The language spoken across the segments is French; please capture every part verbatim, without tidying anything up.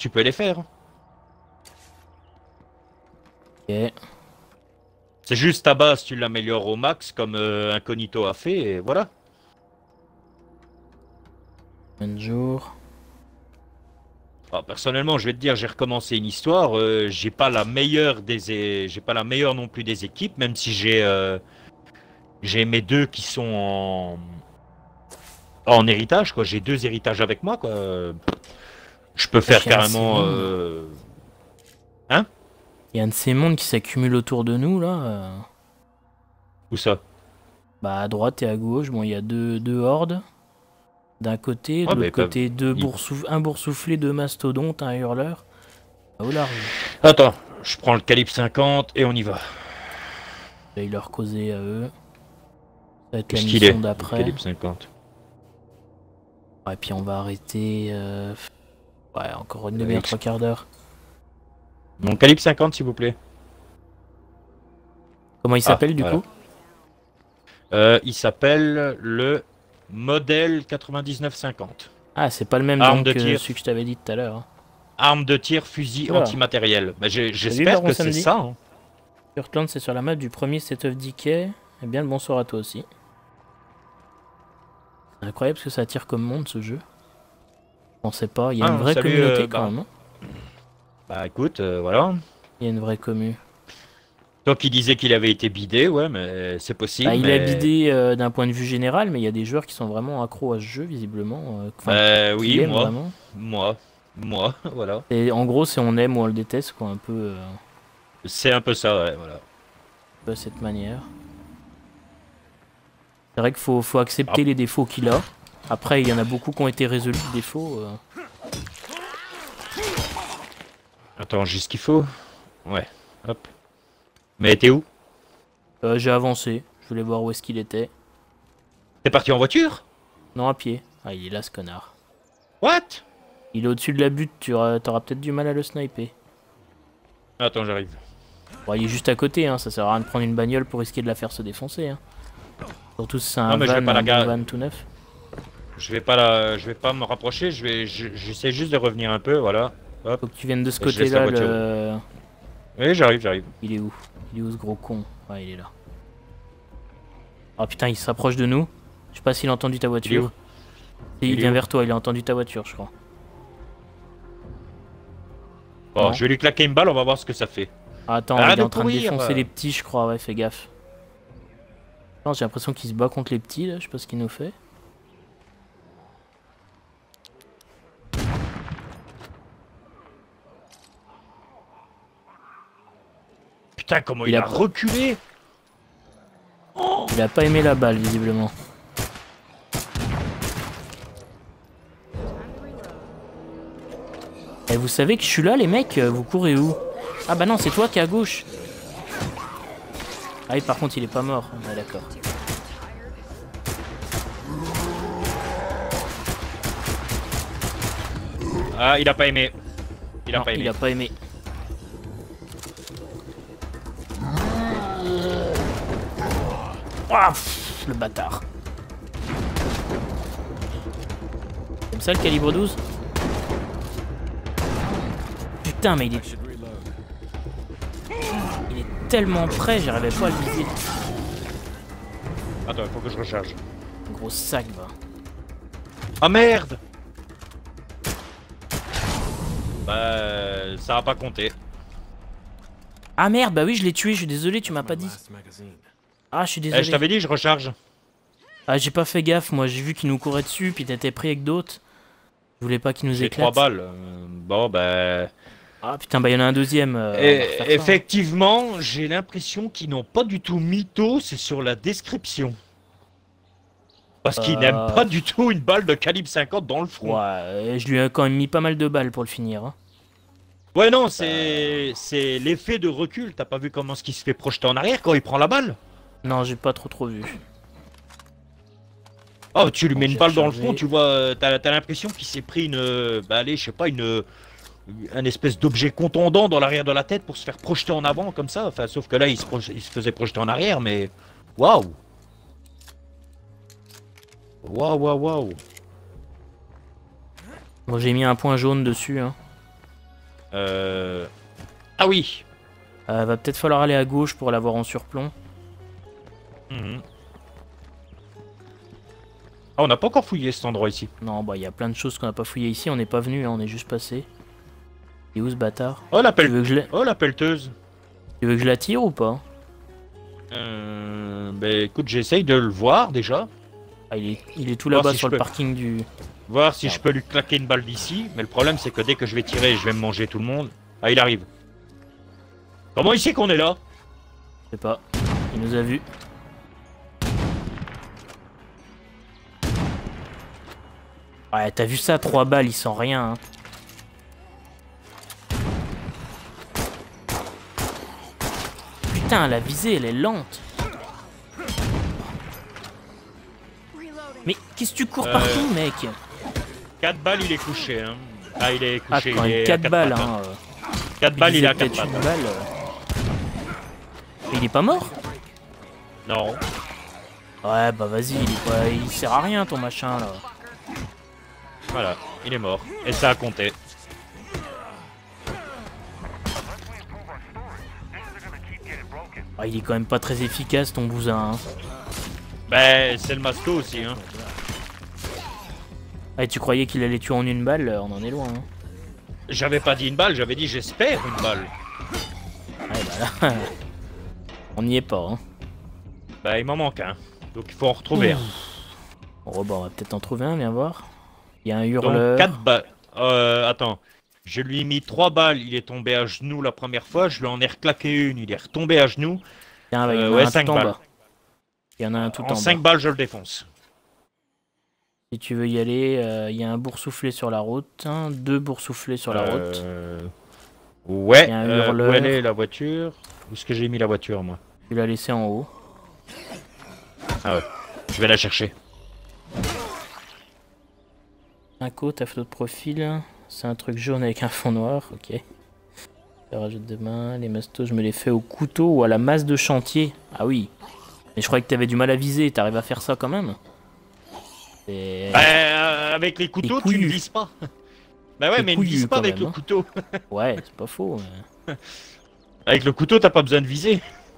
tu peux les faire. Ok. C'est juste ta base, tu l'améliores au max comme euh, Incognito a fait et voilà. Un jour. Alors, personnellement, je vais te dire, j'ai recommencé une histoire. Euh, j'ai pas la meilleure des, é- j'ai pas la meilleure non plus des équipes, même si j'ai, euh, j'ai mes deux qui sont en, en héritage, quoi. J'ai deux héritages avec moi, quoi. Je peux faire Wesh, y a un de ces carrément, mondes. euh... hein? Il y a un de ces mondes qui s'accumule autour de nous là. euh. Où ça? Bah à droite et à gauche, bon il y a deux, deux hordes. D'un côté, de Ah, bah, l'autre ils peuvent. côté, deux ils- boursouf- un boursouflé, deux mastodontes, un hurleur. Au large. Attends, je prends le calibre cinquante et on y va. Et leur causer à eux. Ça va être la Qu'est-ce qu'il mission est, le d'après. calibre cinquante? Ouais, puis on va arrêter. euh, Ouais, encore une Euh, demi-heure, ex- trois quarts d'heure. Mon calibre cinquante, s'il vous plaît. Comment il Ah, s'appelle du voilà. coup? Euh, il s'appelle le modèle quatre-vingt-dix-neuf cinquante. Ah, c'est pas le même Arme donc de que tir. celui que je t'avais dit tout à l'heure. hein. Arme de tir, fusil Oula. antimatériel. Bah, j'ai- Salut, j'espère Baron que c'est Samedi. ça. Hein. Kurtland, c'est sur la map du premier State of Decay. Eh bien, le bonsoir à toi aussi. C'est incroyable ce que ça attire comme monde ce jeu. On sait pas, il y a Ah, une vraie salut, communauté euh, quand bah, même. hein. bah écoute, euh, voilà. Il y a une vraie commu. Donc il disait qu'il avait été bidé, ouais, mais c'est possible. Bah, il a mais... bidé euh, d'un point de vue général, mais il y a des joueurs qui sont vraiment accros à ce jeu, visiblement. euh, Enfin, Euh, qui oui, l'aiment moi, vraiment. moi, moi, voilà. Et en gros, c'est on aime ou on le déteste, quoi, un peu, euh, un C'est un peu ça, ouais, voilà. peu à cette manière. C'est vrai qu'il faut, faut accepter Ah. les défauts qu'il a. Après, il y en a beaucoup qui ont été résolus, de défauts. euh. Attends, j'ai ce qu'il faut. Ouais, hop. Mais t'es où? Euh, J'ai avancé, je voulais voir où est-ce qu'il était. T'es parti en voiture? Non, à pied. Ah, il est là, ce connard. What? Il est au-dessus de la butte, tu auras, t'auras peut-être du mal à le sniper. Attends, j'arrive. Bon, il est juste à côté, hein, ça sert à rien de prendre une bagnole pour risquer de la faire se défoncer. Hein. Surtout si c'est un Non, mais je vais van, pas la un bon gar- van tout neuf. Je vais pas la... je vais pas me rapprocher, je vais, je- j'essaie juste de revenir un peu, voilà. Hop. Faut que tu viennes de ce Je laisse la côté-là, voiture. le... Oui, j'arrive, j'arrive. Il est où? Il est où ce gros con? Ouais, il est là. Oh putain, il s'approche de nous. Je sais pas s'il a entendu ta Il est où? voiture. Et il Il est vient où vers toi, il a entendu ta voiture, je crois. Bon, Non. je vais lui claquer une balle, on va voir ce que ça fait. Ah, attends, Arrête il est de en train de courir. défoncer les petits, je crois, ouais, fais gaffe. Non, j'ai l'impression qu'il se bat contre les petits, là, je sais pas ce qu'il nous fait. Putain, comment Il il, a a pas- reculé. Il a pas aimé la balle, visiblement. Et vous savez que je suis là, les mecs, euh, vous courez où? Ah bah non, c'est toi qui es à gauche. Ah oui, par contre, il est pas mort. Ah, d'accord. Ah, il a pas aimé. Il a Non, pas aimé. il a pas aimé. Ah, pff, le bâtard. Comme ça le calibre douze? Putain, mais il est... Il est tellement près, j'arrivais pas à le viser. Attends, il faut que je recharge. Gros sac, va. Ah merde. Bah, ça a pas compté. Ah merde, bah oui, je l'ai tué, je suis désolé, tu m'as pas dit. Ah, je suis Eh, désolé. je t'avais dit, je recharge. Ah, j'ai pas fait gaffe, moi, j'ai vu qu'il nous courait dessus, puis t'étais pris avec d'autres. Je voulais pas qu'il nous J'ai trois éclate. balles. Euh, Bon, bah. Ah putain, bah y'en a un deuxième. euh, on va Et- refaire ça. effectivement, j'ai l'impression qu'ils n'ont pas du tout mytho, c'est sur la description. Parce qu'ils Euh. n'aiment pas du tout une balle de calibre cinquante dans le front. Ouais, je lui ai quand même mis pas mal de balles pour le finir. Hein. Ouais, non, c'est c'est l'effet de recul. T'as pas vu comment ce qui se fait projeter en arrière quand il prend la balle? Non, j'ai pas trop trop vu. Oh, tu lui mets J'ai une balle dans le rechargé. front, tu vois, euh, t'as t'as l'impression qu'il s'est pris une. euh, Bah, allez, je sais pas, une. Un espèce d'objet contondant dans l'arrière de la tête pour se faire projeter en avant comme ça. Enfin, sauf que là, il se, proj- il se faisait projeter en arrière, mais. Waouh! Waouh, waouh, waouh! Bon, j'ai mis un point jaune dessus. Hein. Euh... Ah oui. Euh, va peut-être falloir aller à gauche pour l'avoir en surplomb. Mmh. Ah, on n'a pas encore fouillé cet endroit ici. Non, bah il y a plein de choses qu'on n'a pas fouillé ici. On n'est pas venu, hein, on est juste passé. Et où ce bâtard? Oh la, Tu pel... veux que je la... oh, la pelleteuse. Tu veux que je la tire ou pas? Euh... Bah écoute, j'essaye de le voir déjà. Ah, il est, il est tout Voir là-bas si sur je le peux. parking du... Voir si Ah. je peux lui claquer une balle d'ici. Mais le problème c'est que dès que je vais tirer, je vais me manger tout le monde. Ah, il arrive. Comment il sait qu'on est là? Je sais pas. Il nous a vus. Ouais, t'as vu ça, trois balles, il sent rien. Hein. Putain, la visée, elle est lente. Mais qu'est-ce que tu cours Euh, partout, mec? quatre balles, il est couché. Hein. Ah, il est Ah, couché. quand il même est à quatre quatre balles, pattes, hein. hein. euh. quatre balles, il est à visait quatre peut-être pattes. une hein. balle. euh. Mais il est pas mort? Non. Ouais, bah vas-y, il, est pas... il sert à rien ton machin là. Voilà, il est mort. Et ça a compté. Ah, il est quand même pas très efficace ton bousin. Hein. Ben, c'est le masto aussi. Hein. Ah, tu croyais qu'il allait tuer en une balle? On en est loin. Hein. J'avais pas dit une balle, j'avais dit j'espère une balle. Ouais, bah là, on n'y est pas. Hein. Bah, il m'en manque un. Donc il faut en retrouver un. Bon, bah, on va peut-être en trouver un, viens voir. Il y a un Donc hurleur. quatre balles. Euh, attends. Je lui ai mis trois balles, il est tombé à genoux la première fois. Je lui en ai reclaqué une, il est retombé à genoux. Tiens, bah, il y en Euh, a ouais, un cinq tout en balles. bas. Il y en a un tout En en cinq bas. balles, je le défonce. Si tu veux y aller, euh, il y a un boursouflé sur la route. Hein, deux boursouflés sur la route. Euh... Ouais, Il y a un euh, où hurleur. elle est la voiture? Où est-ce que j'ai mis la voiture, moi? Tu l'as laissé en haut. Ah ouais, je vais la chercher. Un côte, ta photo de profil. C'est un truc jaune avec un fond noir. Ok. Je rajoute de main. Les mastos, je me les fais au couteau ou à la masse de chantier. Ah oui. Mais je croyais que t'avais du mal à viser. T'arrives à faire ça quand même? Et... Bah, euh, avec les couteaux, tu ne couillu. vises pas. Bah ouais, T'es mais ne couillu, vise pas quand avec même, le hein. couteau. Ouais, c'est pas faux. Mais... Avec le couteau, t'as pas besoin de viser.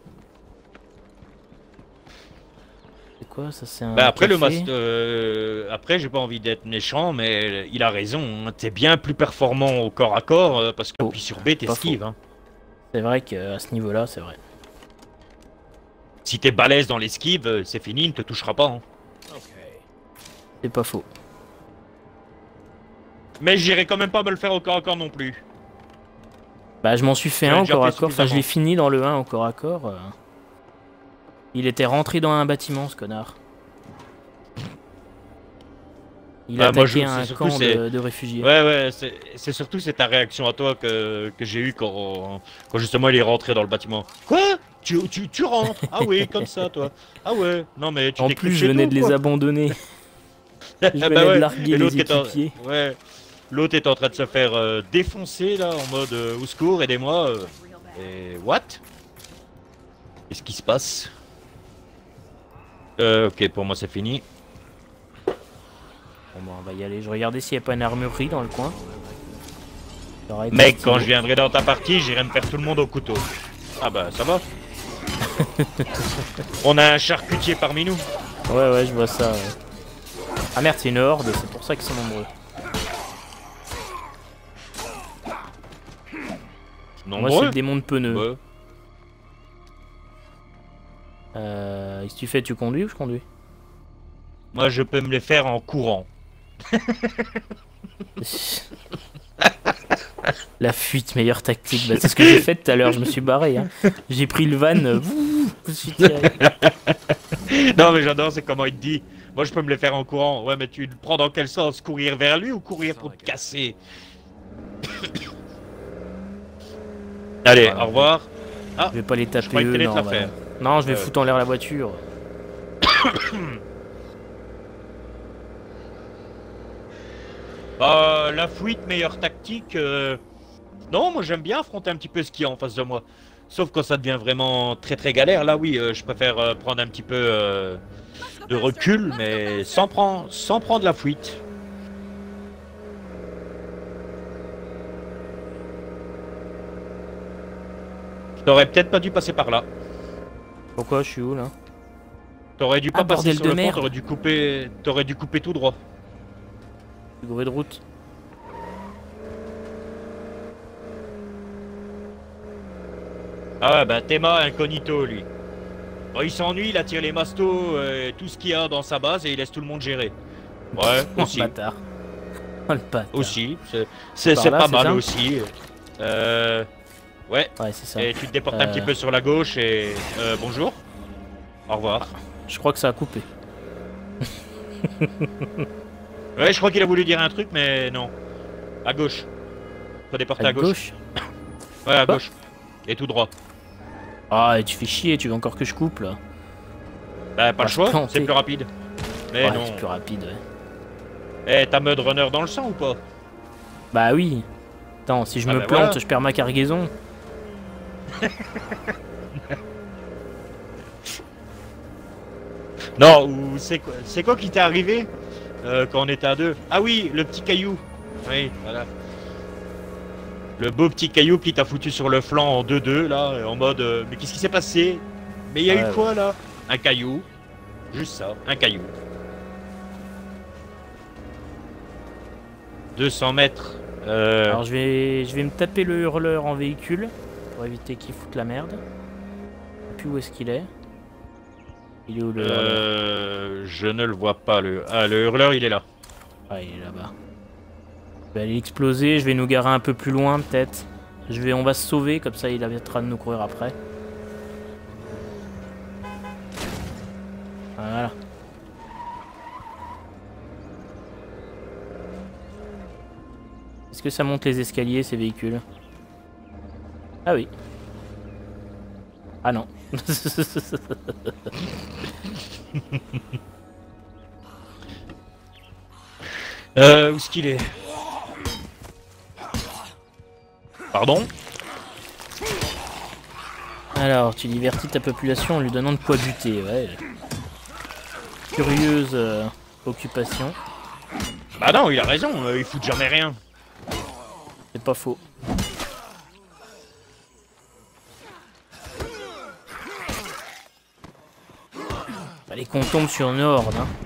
C'est quoi ça? C'est un. Bah après le café mas- euh, après j'ai pas envie d'être méchant, mais il a raison. Hein. T'es bien plus performant au corps à corps euh, parce que Oh, puis sur B t'esquives. Hein. C'est vrai qu'à ce niveau-là, c'est vrai. Si t'es balèze dans l'esquive, euh, c'est fini, il ne te touchera pas. Hein. C'est pas faux. Mais j'irai quand même pas me le faire au corps à corps non plus. Bah, je m'en suis fait Tu l'as un au déjà corps à fait corps. Enfin, je l'ai suffisamment. fini dans le un au corps à corps. euh. Il était rentré dans un bâtiment, ce connard. Il a Bah, moi, attaqué je- un c'est surtout, camp c'est- de, de réfugiés. Ouais ouais, c'est c'est surtout c'est ta réaction à toi que, que j'ai eu quand, quand justement il est rentré dans le bâtiment. Quoi? Tu, tu, tu rentres? Ah oui, comme ça toi. Ah ouais, non mais tu En t'es plus, cru je chez venais nous, de les quoi. abandonner. Ah Je bah venais de ouais. larguer Et l'autre les qui est en- équipiers. Ouais. L'autre est en train de se faire euh, défoncer là en mode euh, au secours, aidez-moi. euh. Et what? Qu'est-ce qui se passe? Euh, ok, pour moi c'est fini. Bon, bah, on va y aller. Je regardais s'il n'y a pas une armurerie dans le coin. Ça aurait été Mec, stylé. quand je viendrai dans ta partie, j'irai me faire tout le monde au couteau. Ah bah ça va. On a un charcutier parmi nous. Ouais, ouais, je vois ça. Ouais. Ah merde, c'est une horde, c'est pour ça qu'ils sont nombreux. Moi, c'est Nombreux. le démon de pneus. Ouais. Euh, qu'est-ce que tu fais? Tu conduis ou je conduis? Moi, je peux me les faire en courant. La fuite, meilleure tactique. Bah, c'est ce que j'ai fait tout à l'heure, je me suis barré. Hein. J'ai pris le van. euh, wouh, je me suis tiré. Non, mais j'adore, c'est comment il te dit. Moi, je peux me les faire en courant. Ouais, mais tu le prends dans quel sens? Courir vers lui ou courir pour te casser? Allez, Voilà. au revoir. Je vais pas les taper croyais que eux, t'allais non, te la bah faire. non. Non, je vais Euh. foutre en l'air la voiture. Bah, la fuite, meilleure tactique. euh, Non, moi, j'aime bien affronter un petit peu ce qu'il y a en face de moi. Sauf quand ça devient vraiment très très galère. Là, oui, euh, je préfère euh, prendre un petit peu euh, de recul, mais sans prendre, sans prendre la fuite. T'aurais peut-être pas dû passer par là. Pourquoi je suis où là? T'aurais dû pas Ah, passer bordel sur de le pont, merde. t'aurais dû couper. T'aurais dû couper tout droit. Figuré de route. Ah ouais, bah Théma incognito lui. Bon, il s'ennuie, il attire les mastos, euh, tout ce qu'il y a dans sa base et il laisse tout le monde gérer. Ouais, Oh, aussi. le bâtard. Oh, le bâtard. Aussi, c'est c'est- Par c'est là, pas c'est mal ça aussi. Euh. Ouais. Ouais, c'est ça. Et tu te déportes un Euh. petit peu sur la gauche et. Euh, bonjour. Au revoir. Je crois que ça a coupé. Ouais, je crois qu'il a voulu dire un truc, mais non. À gauche. Faut déporter à, À gauche. gauche. Ouais, à Quoi gauche. Et tout droit. Ah, et tu fais chier, tu veux encore que je coupe là. Bah, pas Ah, le choix, planté. c'est plus rapide. Mais Ouais, non. c'est plus rapide, ouais. Eh, t'as Mud Runner dans le sang ou pas? Bah oui. Attends, si je Ah me bah plante, voilà. je perds ma cargaison. Non, ou c'est quoi, c'est quoi qui t'est arrivé euh, quand on était à deux? Ah oui, le petit caillou. Oui, voilà. Le beau petit caillou qui t'a foutu sur le flanc en deux deux là, en mode euh, mais qu'est-ce qui s'est passé? Mais il y a Ouais, eu quoi là? Un caillou. Juste ça, un caillou. deux cents mètres. Euh... Alors je vais, je vais me taper le hurleur en véhicule pour éviter qu'il foute la merde. Et puis où est-ce qu'il est? Il est où le hurleur? euh, je ne le vois pas le. Ah, le hurleur il est là. Ah, il est là-bas. Je vais aller exploser, je vais nous garer un peu plus loin peut-être. Je vais, on va se sauver, comme ça il arrêtera de nous courir après. Voilà. Est-ce que ça monte les escaliers ces véhicules? Ah oui. Ah non. Euh, où est-ce qu'il est? Pardon? Alors, tu divertis ta population en lui donnant de quoi buter, ouais. Curieuse euh, occupation. Bah non, il a raison, euh, il fout jamais rien. C'est pas faux. Fallait qu'on tombe sur une horde, hein.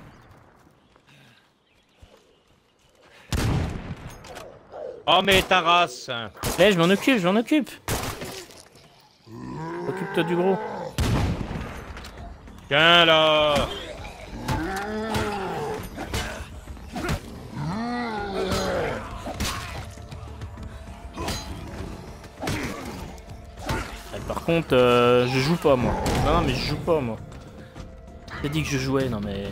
Oh mais ta race! Eh, je m'en occupe, je m'en occupe. Occupe-toi du gros. Tiens là! Eh, par contre, euh, je joue pas moi. Non, non, mais je joue pas moi. T'as dit que je jouais, non mais.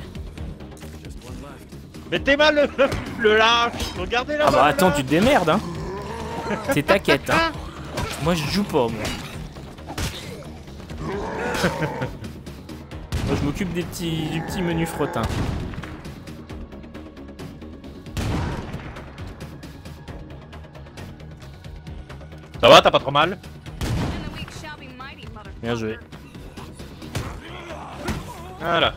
Mais t'es mal le, le lâche! Regardez là! Ah bah attends, tu te démerdes, hein. C'est ta quête, hein. Moi je joue pas, moi. Moi je m'occupe des petits, du petit menu frottin. Ça va, t'as pas trop mal? Bien joué. Voilà.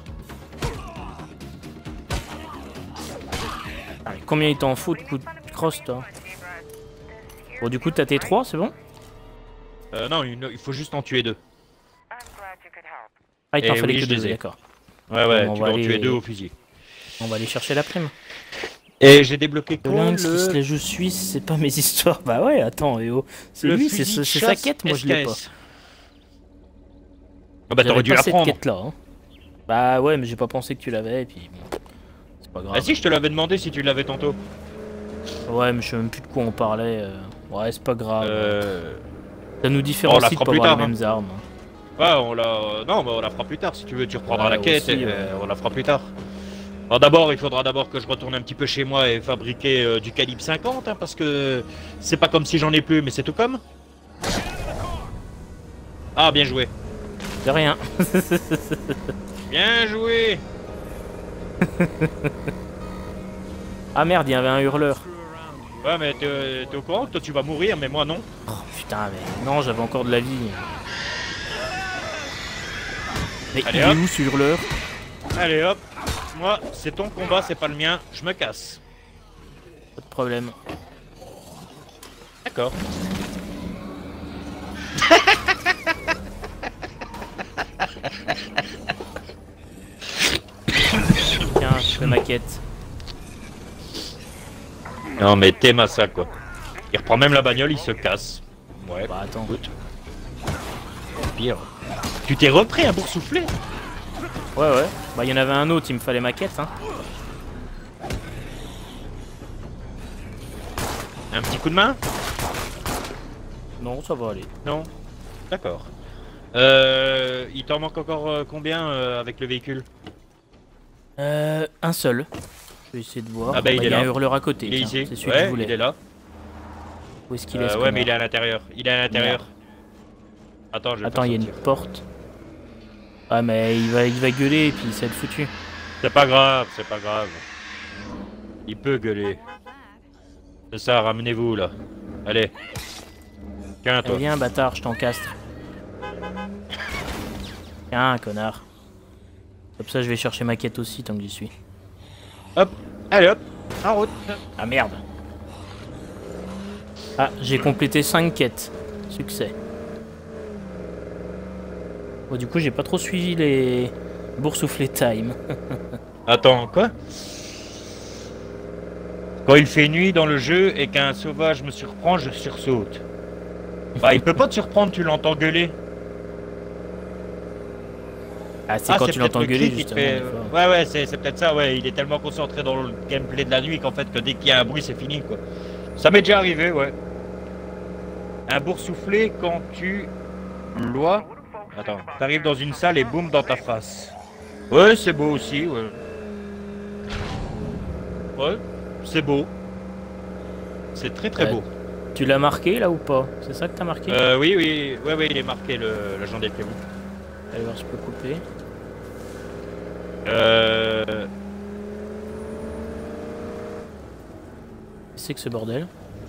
Ah, mais combien il t'en faut de coups de crosse, toi? Bon, du coup, t'as tes trois, c'est bon? Euh, non, il il faut juste en tuer deux. Ah, il t'en Eh fallait oui, que je les deux, ai. d'accord. Ouais, ouais, Bon, on tu va dois en aller- tuer deux au fusil. On va aller chercher la prime. Et j'ai débloqué quoi Lynx qui se le... les joue suisse, c'est pas mes histoires. Bah ouais, attends, et oh. C'est le lui, c'est fusil de c'est sa chasse quête, moi je l'ai pas. S K S. Ah bah t'aurais J'avais dû pas la cette prendre. quête-là, hein. Bah ouais, mais j'ai pas pensé que tu l'avais, et puis bon, c'est pas grave. Ah si, je te l'avais demandé si tu l'avais tantôt. Ouais, mais je sais même plus de quoi on parlait. euh. Ouais, c'est pas grave. Euh... Ça nous on la différencie de fera pas plus avoir tard, les mêmes armes. Ouais, on la... Non, mais on la fera plus tard si tu veux. Tu reprendras Ouais, la quête aussi, et ouais. euh, on la fera plus tard. Alors d'abord, il faudra d'abord que je retourne un petit peu chez moi et fabriquer euh, du calibre cinquante, hein, parce que c'est pas comme si j'en ai plus, mais c'est tout comme. Ah, bien joué. De rien. Bien joué. Ah merde, il y avait un hurleur. Ouais, mais t'es t'es au courant que toi tu vas mourir, mais moi non. Oh putain, mais non, j'avais encore de la vie. Mais Allez, il est hop. où ce hurleur? Allez hop. Moi, c'est ton combat, c'est pas le mien. Je me casse. Pas de problème. D'accord. Tiens, je fais ma quête. Non mais t'es massa quoi. Il reprend même la bagnole, il se casse. Ouais. Bah attends. Écoute. Pire. Tu t'es repris un boursouflé? Ouais ouais. Bah il y en avait un autre, il me fallait ma quête hein. Un petit coup de main? Non, ça va aller. Non. D'accord. Euh, il t'en manque encore euh, combien euh, avec le véhicule? Euh, un seul. Je vais essayer de voir. Ah bah, il bah, est y a là. un hurleur à côté. Il est tiens. ici. C'est celui Ouais, que je voulais. il est là. Où est-ce qu'il est, Euh, ce ouais, mais il est connard à l'intérieur. Il est à l'intérieur. Merde. Attends, je vais Attends, faire il y a une sortir. porte. Ah mais il va, il va gueuler et puis ça va être foutu. C'est pas grave, c'est pas grave. Il peut gueuler. C'est ça, ramenez-vous là. Allez. Tiens, toi. Eh, viens bâtard, je t'encastre. Tiens, connard. Comme ça, je vais chercher ma quête aussi tant que j'y suis. Hop, allez hop, en route. Ah merde. Ah, j'ai complété cinq quêtes. Succès. Bon, du coup, j'ai pas trop suivi les boursouflés time. Attends, quoi? Quand il fait nuit dans le jeu et qu'un sauvage me surprend, je sursaute. Bah, il peut pas te surprendre, tu l'entends gueuler. Ah, c'est Ah, quand tu peut-être l'entends le gueuler, cri qui te justement. fait- des fois. Ouais, ouais, c'est c'est peut-être ça, ouais. Il est tellement concentré dans le gameplay de la nuit qu'en fait, que dès qu'il y a un bruit, c'est fini, quoi. Ça m'est déjà arrivé, ouais. Un boursouflé quand tu lois. Attends, t'arrives dans une salle et boum dans ta face. Ouais, c'est beau aussi, ouais. Ouais, c'est beau. C'est très très Ouais. beau. Tu l'as marqué là ou pas? C'est ça que t'as marqué? Euh, oui, oui, ouais, ouais, il est marqué le l'agent des Cléments. Allez voir si je peux couper. Euh. C'est que ce bordel.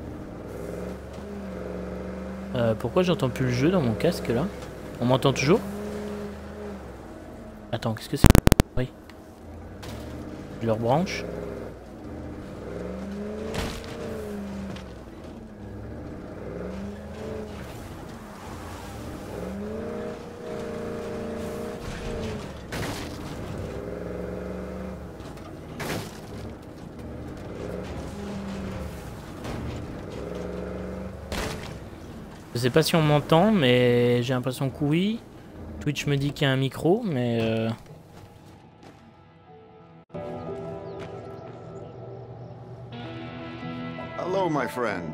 Euh, pourquoi j'entends plus le jeu dans mon casque là? On m'entend toujours? Attends, qu'est-ce que c'est? Oui. Je leur branche. Je sais pas si on m'entend, mais j'ai l'impression que oui. Twitch me dit qu'il y a un micro, mais... Euh... Hello, my friend.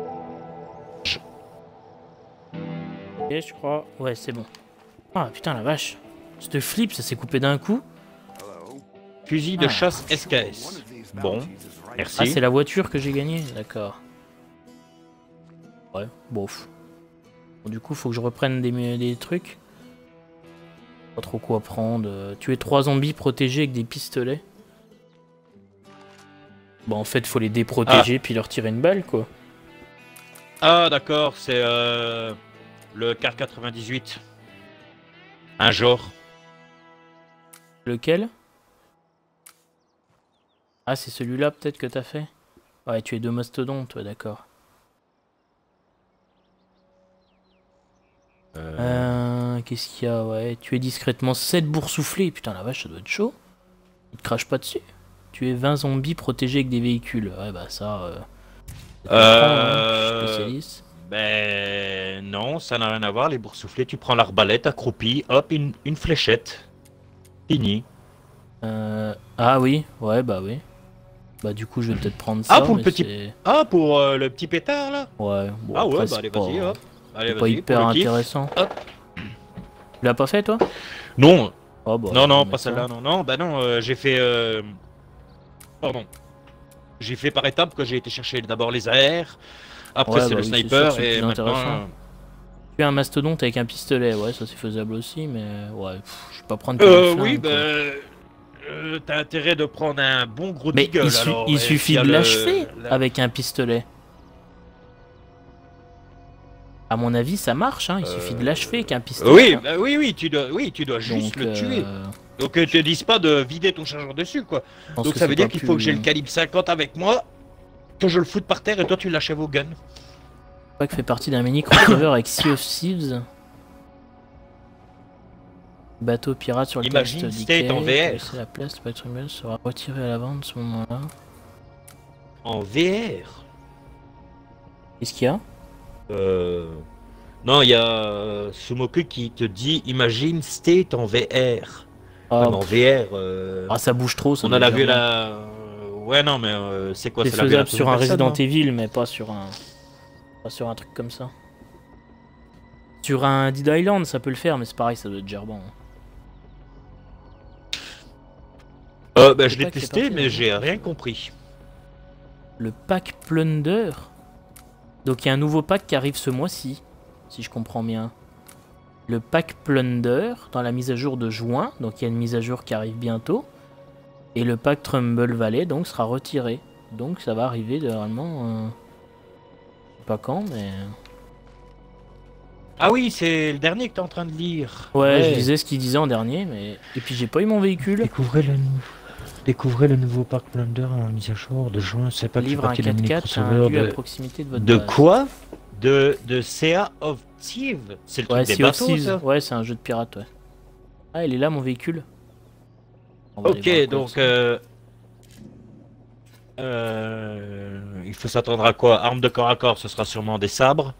Ok, je crois... Ouais, c'est bon. Ah, putain, la vache. Ce flip, ça s'est coupé d'un coup. Hello. Fusil de Ah. chasse S K S. Bon, Ah, merci. c'est la voiture que j'ai gagnée, d'accord. Ouais, bof. Bon, du coup, faut que je reprenne des, des trucs. Pas trop quoi prendre. Euh, Tuer trois zombies protégés avec des pistolets. Bon, en fait, faut les déprotéger puis leur tirer une balle, quoi. Ah, d'accord, c'est euh, le Car quatre-vingt-dix-huit. Un genre. Lequel? Ah, c'est celui-là, peut-être, que t'as fait? Ouais, tu es deux mastodontes, ouais, d'accord. Euh... Euh, Qu'est-ce qu'il y a? Ouais, tu es discrètement sept boursouflés. Putain, la vache, ça doit être chaud. Il te crache pas dessus. Tu es vingt zombies protégés avec des véhicules. Ouais, bah ça... Euh... Euh... Je suis spécialiste. Ben non, ça n'a rien à voir. Les boursouflés, tu prends l'arbalète accroupie, hop, une, une fléchette. Fini. Euh... Ah oui, ouais, bah oui. Bah du coup, je vais peut-être prendre ça. Ah, pour le mais petit- c'est- Ah, pour euh, le petit pétard là. Ouais, bon, Ah ouais, après, bah c'est allez, pas... vas-y, hop. Allez, c'est pas vas-y, hyper pour le kiff. intéressant. Hop. Tu l'as pas fait, toi? Non, Oh, bah, non, on non, va pas mettre ça. celle-là, non, non, bah non, euh, j'ai fait... euh, Pardon. J'ai fait par étapes que j'ai été chercher d'abord les A R, après Ouais, c'est bah le oui, c'est sniper, sûr, c'est et plus maintenant... intéressant. euh, Tu es un mastodonte avec un pistolet, ouais, ça c'est faisable aussi, mais ouais, pff, je vais pas prendre tous Euh, les oui, flingues, bah... quoi. euh, T'as intérêt de prendre un bon gros Mais deagle, il, su- alors, il et suffit s'il y a de le- l'achever la- avec un pistolet. À mon avis, ça marche, hein, il suffit de l'achever avec un pistolet. Oui, hein. bah oui, oui, tu dois, oui, tu dois juste Donc, le tuer. euh, Donc euh, te dis pas de vider ton chargeur dessus, quoi. je pense Donc que ça c'est veut dire pas qu'il plus- faut que j'ai le calibre cinquante avec moi, que je le foute par terre et toi tu l'achèves au gun. Pas que fait partie d'un mini crossover avec Sea of Thieves. Bateau pirate sur le Imagine texte State en V R. laisser la place, le patrimoine sera retiré à la vente à ce moment-là. En V R. Qu'est-ce qu'il y a? Euh... Non, il y a euh, Sumoku qui te dit imagine State en V R. Ah, Même en V R. euh, ah, ça bouge trop, ça On doit en a être vu vraiment- la. Ouais, non, mais euh, c'est quoi C'est c'est la vue à la faisable sur un troisième Resident personne, Evil, mais pas sur un... Pas sur un truc comme ça. Sur un Dead Island, ça peut le faire, mais c'est pareil, ça doit être gerbant. non euh, bah, Le je l'ai pack est testé, parti, mais hein. j'ai rien compris. Le pack Plunder. Donc il y a un nouveau pack qui arrive ce mois-ci, si je comprends bien. Le pack Plunder, dans la mise à jour de juin, donc il y a une mise à jour qui arrive bientôt. Et le pack Trumbull Valley, donc, sera retiré. Donc ça va arriver normalement... Euh... Je sais pas quand, mais... Ah oui, c'est le dernier que t'es en train de lire. Ouais, je lisais ce qu'il disait en dernier, mais... Et puis j'ai pas eu mon véhicule. Découvrez le, nou- Découvrez le nouveau Park Plunder en mise à jour de juin. C'est pas que Livre un partie de la quatre quatre, un mini-crossover lieu à de... proximité de votre De base. quoi De de Sea of Thieves. C'est le truc Ouais, des Sea of bateaux, Thieves. ça. Ouais, c'est un jeu de pirate, ouais. Ah, il est là, mon véhicule. On va aller voir Ok, quoi, donc ça. euh, euh, il faut s'attendre à quoi? Armes de corps à corps, ce sera sûrement des sabres.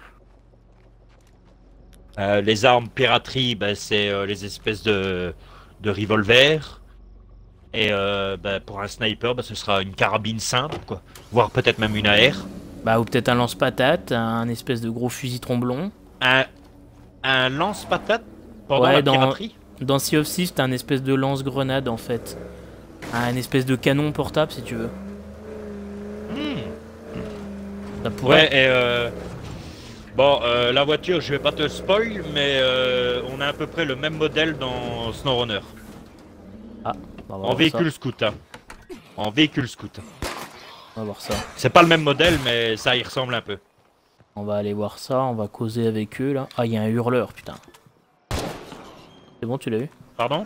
Euh, les armes piraterie, ben, c'est euh, les espèces de, de revolvers. Et euh, ben, pour un sniper, ben, ce sera une carabine simple, quoi. Voire peut-être même une A R. Bah, ou peut-être un lance-patate, un espèce de gros fusil tromblon. Un, un lance-patate pendant Ouais, la dans- piraterie. Dans Sea of Thieves, t'as un espèce de lance-grenade, en fait. Un espèce de canon portable, si tu veux. Hmm. Ça pourrait... Ouais, et euh... Bon, euh, la voiture, je vais pas te spoil, mais euh, on a à peu près le même modèle dans SnowRunner. Bah, on va En voir véhicule scout. hein. En véhicule scout. ça. On va voir ça. C'est pas le même modèle, mais ça y ressemble un peu. On va aller voir ça, on va causer avec eux, là. Ah, il y a un hurleur, putain. C'est bon, tu l'as eu? Pardon?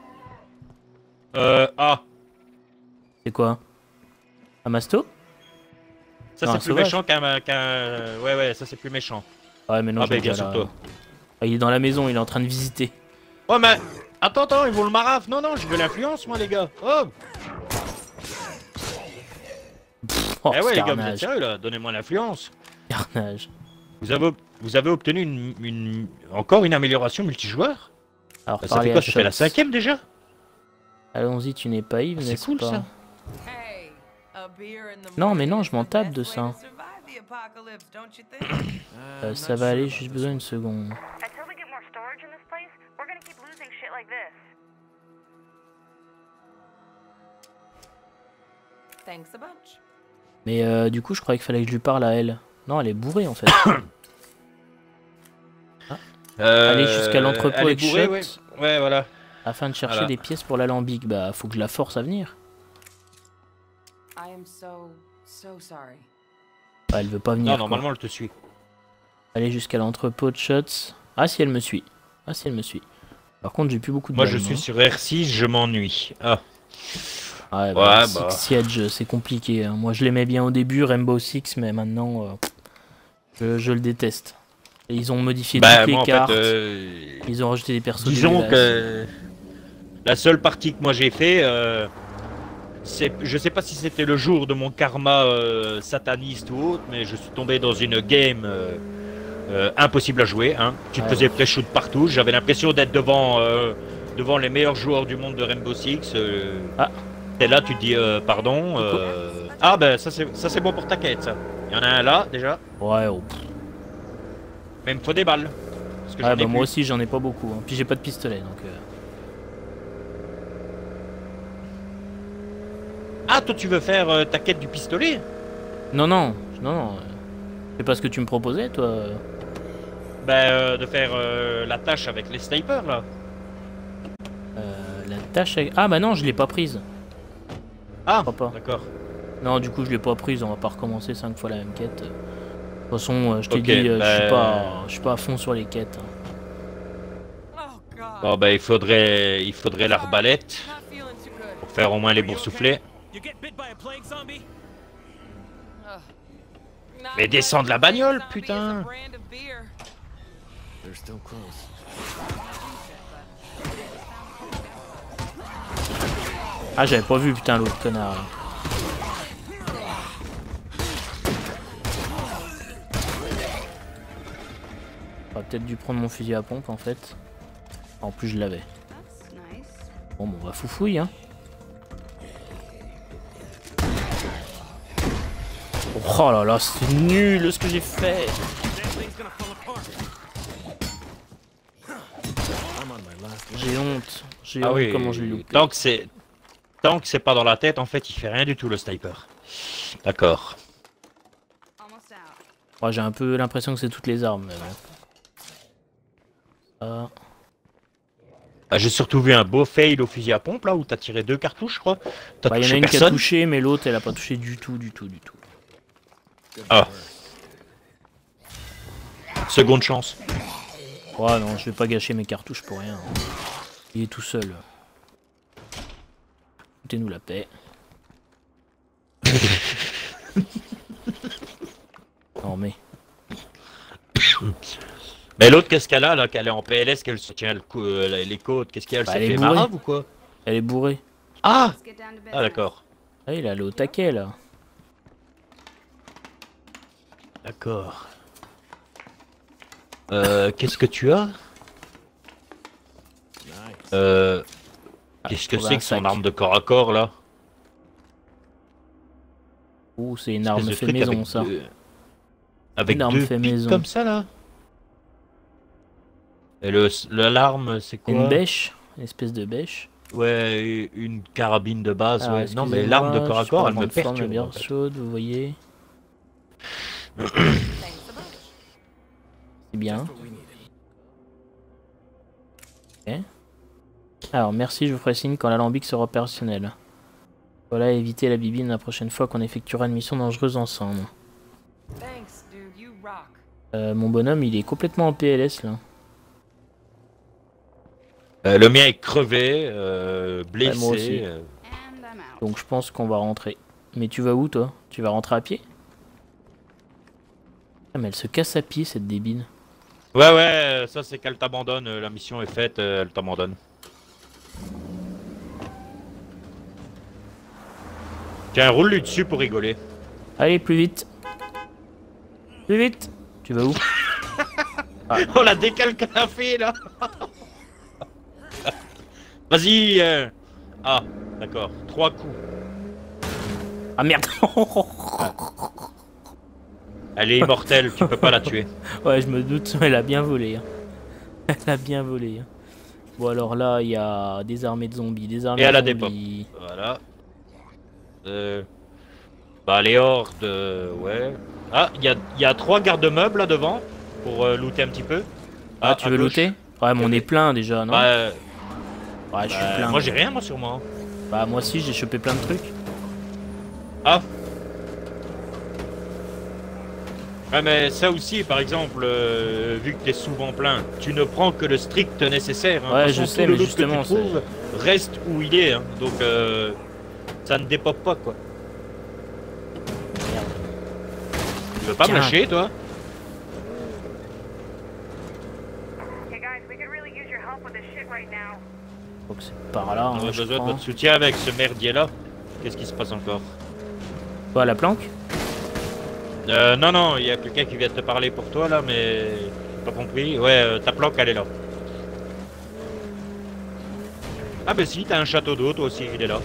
Euh, ah, C'est quoi? Un masto? ça Non, un c'est plus sauvage. méchant qu'un... qu'un... Ouais, ouais, ça c'est plus méchant. Ouais, mais non, Ah je bah l'ai bien déjà sûr là. toi. Ah, il est dans la maison, il est en train de visiter. Oh mais... Attends, attends, ils vont le maraf. Non, non, je veux l'influence, moi, les gars. Oh, Oh, eh ouais, les gars, vous êtes carnage, sérieux, là? Donnez-moi l'influence. carnage. Vous avez, vous avez obtenu une, une- encore une amélioration multijoueur? Alors, Bah, ça parlez fait quoi? à Ça fait la Shots. cinquième déjà? Allons-y, tu n'es pas Yves, C'est n'est-ce cool, pas? ça. Non, Non, mais mais non, non, je je m'en m'en tape tape de de ça. ça. Euh, ça va aller, juste besoin d'une seconde. Until we get more storage in this place, we're gonna keep losing shit like this. Thanks a bunch. Mais euh, du coup, je croyais qu'il fallait que je lui parle à elle. Non, elle est bourrée en fait. Euh, Aller jusqu'à l'entrepôt elle est avec bourrée, Shot. ouais. Ouais, voilà. Afin de chercher Voilà. des pièces pour l'alambic. Bah, faut que je la force à venir. I am so, so sorry. Bah, elle veut pas venir. Non, quoi. normalement, elle te suit. Aller jusqu'à l'entrepôt de Shots. Ah, si elle me suit. Ah, si elle me suit. Par contre, j'ai plus beaucoup de Moi, balles, je suis moi. sur R six, je m'ennuie. Ah. Ouais, bah, Ouais, Six bah. Siege, c'est compliqué. hein. Moi, je l'aimais bien au début, Rainbow Six, mais maintenant, euh, je, je le déteste. Et ils ont modifié Bah, toutes les moi, en cartes. fait, euh, Ils ont rajouté des persos disons dégueulasses. que la seule partie que moi j'ai fait, euh, c'est, je sais pas si c'était le jour de mon karma euh, sataniste ou autre, mais je suis tombé dans une game euh, euh, impossible à jouer. Hein. Tu te Ouais, faisais pré-shoot partout. J'avais l'impression d'être devant euh, devant les meilleurs joueurs du monde de Rainbow Six. Euh, Ah. Et là, tu te dis euh, pardon. euh, Ah ben ça c'est ça c'est bon pour ta quête ça. Il y en a un là déjà. Ouais, oh, pff. Mais il me faut des balles. Parce que Ouais, j'en ai bah, moi plus. aussi, j'en ai pas beaucoup. hein. Puis j'ai pas de pistolet, donc... euh, Ah toi tu veux faire euh, ta quête du pistolet? Non, non, non, non. euh, C'est pas ce que tu me proposais, toi. euh. Ben, euh, de faire euh, la tâche avec les snipers là. Euh, la tâche... avec- Ah, bah non, je l'ai pas prise. Ah, crois pas. d'accord. Non, du coup, je l'ai pas prise. On va pas recommencer cinq fois la même quête. De toute façon, euh, je t'ai Ok, dit, euh, je suis bah, pas, je suis pas à fond sur les quêtes. hein. Oh God. Bon ben il faudrait, il faudrait l'arbalète Not feeling too good. pour faire au moins les boursouflés. You get bit by a plague zombie? Ugh. Not Mais much. descends de la bagnole, Zombie is a putain. brand of beer. They're still close. Ah, j'avais pas vu, putain, l'autre connard. Là. J'aurais peut-être dû prendre mon fusil à pompe en fait. En plus, je l'avais. Bon, bon, on va foufouille, hein. Oh là là, c'est nul ce que j'ai fait. J'ai honte. J'ai Ah honte oui, comment je l'ai loupé. tant que c'est tant que c'est pas dans la tête, en fait, il fait rien du tout le sniper. D'accord. Ouais, j'ai un peu l'impression que c'est toutes les armes. Mais bon. Ça. Ah, j'ai surtout vu un beau fail au fusil à pompe là où t'as tiré deux cartouches, je crois. T'as Bah, il y en a touché une qui a personne. touché, mais l'autre elle a pas touché du tout, du tout, du tout. Ah. Seconde chance. Ouais, non, je vais pas gâcher mes cartouches pour rien. Il est tout seul. Foutez-nous la paix. Non mais. Mais l'autre, qu'est-ce qu'elle a là? Qu'elle est en P L S, qu'elle se tient le cou- euh, les côtes. Qu'est-ce qu'elle Bah, s'est elle est fait bourrée. marave ou quoi? Elle est bourrée. Ah! Ah d'accord. Ah, il est allé au taquet là. D'accord. Euh, qu'est-ce que tu as? Euh, qu'est-ce que trouvé c'est un que son sac. arme de corps à corps là? Ouh, c'est une Espèce arme de fait truc maison avec ça. deux- Avec Une arme deux fait pics maison. comme ça là? Et le l'alarme c'est quoi? Une bêche, une espèce de bêche. Ouais, une carabine de base. Alors, ouais. Non mais excusez-moi, l'arme de corps à je suis pas corps, en elle me grande forme, perturbe. bien en fait. chaude, vous voyez. C'est bien. Ok. Alors merci, je vous ferai signe quand l'alambic sera opérationnel. Voilà, évitez la bibine la prochaine fois qu'on effectuera une mission dangereuse ensemble. Thanks, dude. You rock. Euh, mon bonhomme, il est complètement en P L S là. Euh, le mien est crevé, euh, blessé. moi aussi. euh. Donc je pense qu'on va rentrer. Mais tu vas où toi? Tu vas rentrer à pied? Ah mais elle se casse à pied cette débile. Ouais ouais, ça c'est qu'elle t'abandonne. euh, La mission est faite, euh, elle t'abandonne. Tiens, roule-lui dessus pour rigoler. Allez, plus vite. Plus vite. Tu vas où? Oh la décale qu'elle a fait là. Vas-y. euh. Ah, d'accord. Trois coups. Ah merde. Elle est immortelle, tu peux pas la tuer. Ouais, je me doute, elle a bien volé. hein. Elle a bien volé. hein. Bon alors là, il y a des armées de zombies, des armées Et elle de a des zombies. Voilà. Euh... Bah les hordes, euh, ouais. Ah, il y a, y a trois garde-meubles là devant pour euh, looter un petit peu. Ah, tu à veux gauche. looter? Ouais, mais on Ok. est plein déjà, non? Bah, euh, Ouais, je suis bah, plein. moi j'ai rien moi sur moi. Bah moi aussi, j'ai chopé plein de trucs. Ah. Ouais mais ça aussi par exemple, euh, vu que t'es souvent plein, tu ne prends que le strict nécessaire. Hein. Ouais, De toute je façon, sais, tout le mais loot justement, que tu trouves reste où il est. Hein. Donc euh, ça ne dépop pas quoi. Merde. Tu veux pas Tiens. me lâcher toi? Hey guys, we could really use your help with this shit right now. Donc c'est par là, On hein, aurait je besoin de crois. votre soutien avec ce merdier là. Qu'est-ce qui se passe encore? Quoi, la planque? Euh, non, non, il y a quelqu'un qui vient de te parler pour toi là, mais pas compris. Ouais, euh, ta planque elle est là. Ah, bah si, t'as un château d'eau, toi aussi, il est là.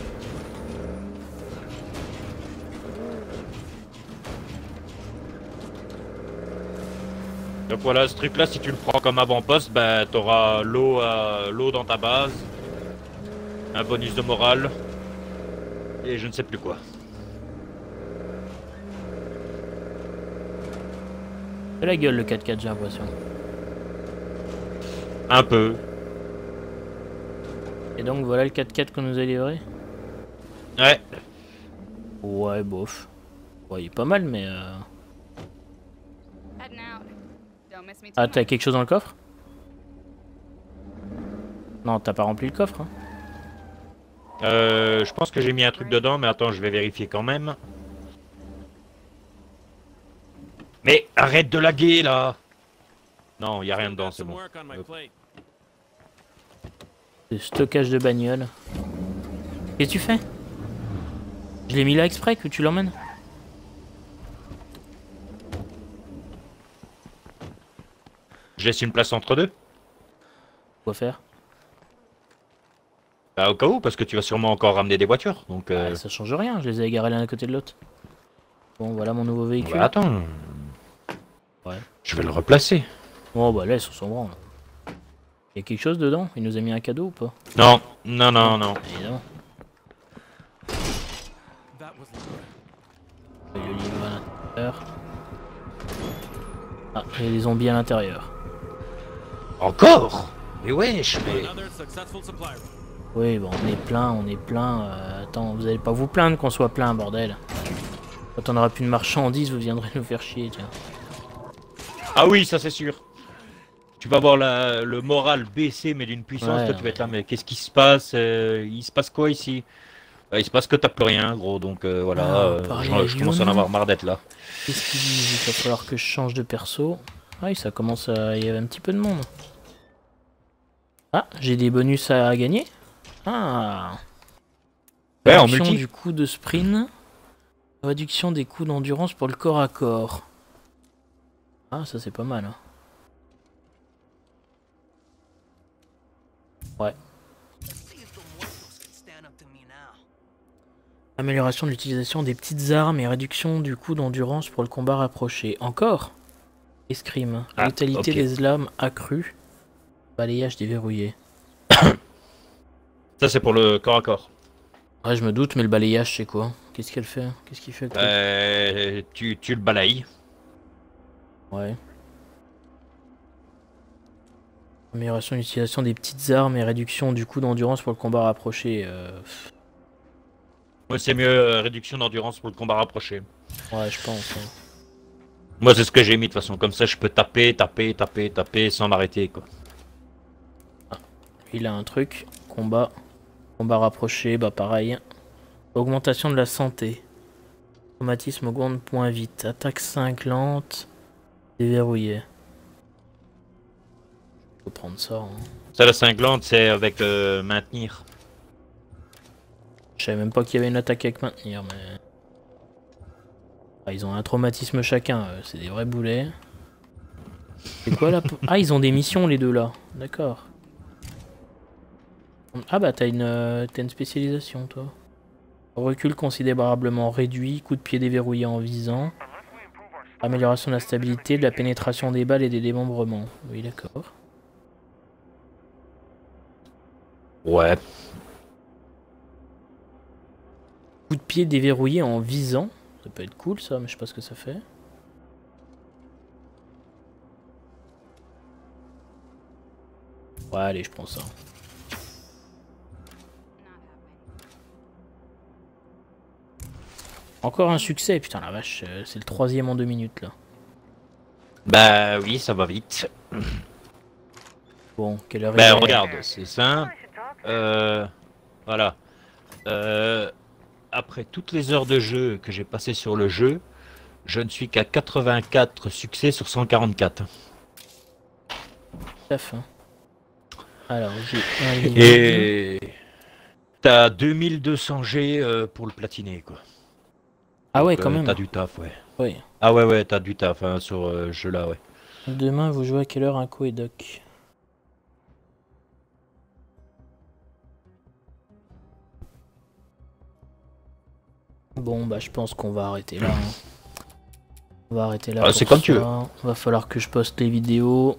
Donc voilà, ce truc là, si tu le prends comme avant-poste, bah t'auras l'eau à... l'eau dans ta base, un bonus de morale, et je ne sais plus quoi. C'est la gueule le quatre quatre, j'ai l'impression. Un peu. Et donc voilà le quatre quatre qu'on nous a livré. Ouais. Ouais, bof. Ouais, il est pas mal, mais... Euh... Ah, t'as quelque chose dans le coffre? Non, t'as pas rempli le coffre, hein? Euh, je pense que j'ai mis un truc dedans, mais attends, je vais vérifier quand même. Mais arrête de laguer là! Non, y a rien dedans, c'est Some bon. work on my plate. Le stockage de bagnole. Qu'est-ce que tu fais? Je l'ai mis là exprès que tu l'emmènes. Je laisse une place entre deux. Quoi faire? Bah, au cas où, parce que tu vas sûrement encore ramener des voitures. Donc, euh... Ah, ça change rien, je les ai égarés l'un à côté de l'autre. Bon, voilà mon nouveau véhicule. bah, attends. Ouais. Je vais le replacer. Oh bah laisse, on s'en branle. Y'a quelque chose dedans? Il nous a mis un cadeau ou pas? Non, non, non, non. Évidemment. That was Il y a le livre à l'intérieur. Ah, il y a des zombies à l'intérieur. Encore? Mais wesh, mais... another successful supply run. Oui, bon, on est plein, on est plein. Euh, attends, vous allez pas vous plaindre qu'on soit plein, bordel. Quand on aura plus de marchandises, vous viendrez nous faire chier, tiens. Ah oui, ça c'est sûr. Tu vas voir la, le moral baisser, mais d'une puissance, Ouais, toi tu vas ouais. être là, mais qu'est-ce qui se passe? euh, Il se passe quoi ici? Euh, Il se passe que t'as plus rien, gros, donc euh, voilà, Ah, euh, pareil je, à je commence à en Lyon. avoir marre d'être là. Qu'est-ce qu'ils disent? Il va falloir que je change de perso. Ah oui, ça commence à... Il y avait un petit peu de monde. Ah, j'ai des bonus à gagner. Ah. Ouais, en Réduction multi. du coût de sprint. Réduction des coûts d'endurance pour le corps à corps. Ah, ça c'est pas mal. Hein. Ouais. Amélioration de l'utilisation des petites armes et réduction du coût d'endurance pour le combat rapproché. Encore? Escrime. Ah, Létalité ok. des lames accrue. Balayage déverrouillé. Ça c'est pour le corps à corps. Ouais, je me doute, mais le balayage c'est quoi? Qu'est-ce qu'elle fait? Qu'est-ce qu'il fait le truc? Euh, tu, tu le balayes. Ouais. Amélioration de l'utilisation des petites armes et réduction du coût d'endurance pour le combat rapproché. Euh... Moi c'est mieux euh, réduction d'endurance pour le combat rapproché. Ouais, je pense. Hein. Moi c'est ce que j'ai mis de toute façon, comme ça je peux taper, taper, taper, taper sans m'arrêter quoi. Il a un truc. Combat. Combat rapproché, bah pareil. Augmentation de la santé. Traumatisme augmente point vite. Attaque cinglante. Déverrouillé. Faut prendre ça. Hein. Ça la cinglante c'est avec euh, maintenir. Je savais même pas qu'il y avait une attaque avec maintenir, mais... Ah, ils ont un traumatisme chacun, euh, c'est des vrais boulets. C'est quoi là? Ah, ils ont des missions les deux là. D'accord. Ah bah t'as une, euh, t'as une spécialisation toi. Recul considérablement réduit, coup de pied déverrouillé en visant. Amélioration de la stabilité, de la pénétration des balles et des démembrements. Oui d'accord. Ouais. Coup de pied déverrouillé en visant. Ça peut être cool ça, mais je sais pas ce que ça fait. Ouais allez, je prends ça. Encore un succès, putain la vache, euh, c'est le troisième en deux minutes là. Bah oui, ça va vite. Bon, quelle heure Bah il est? regarde, c'est simple. Euh, voilà. Euh, après toutes les heures de jeu que j'ai passées sur le jeu, je ne suis qu'à quatre-vingt-quatre succès sur cent quarante-quatre. Taf, hein. Alors j'ai un livre. Et t'as deux mille deux cents G euh, pour le platiner quoi. Ah ouais Donc, quand euh, même. T'as du taf, ouais. Oui. Ah ouais, ouais, t'as du taf hein, sur euh, ce jeu-là, ouais. Demain vous jouez à quelle heure un co et doc? Bon bah je pense qu'on va arrêter là. Hein. On va arrêter là. Ah, pour c'est comme tu veux. ça. Va falloir que je poste les vidéos.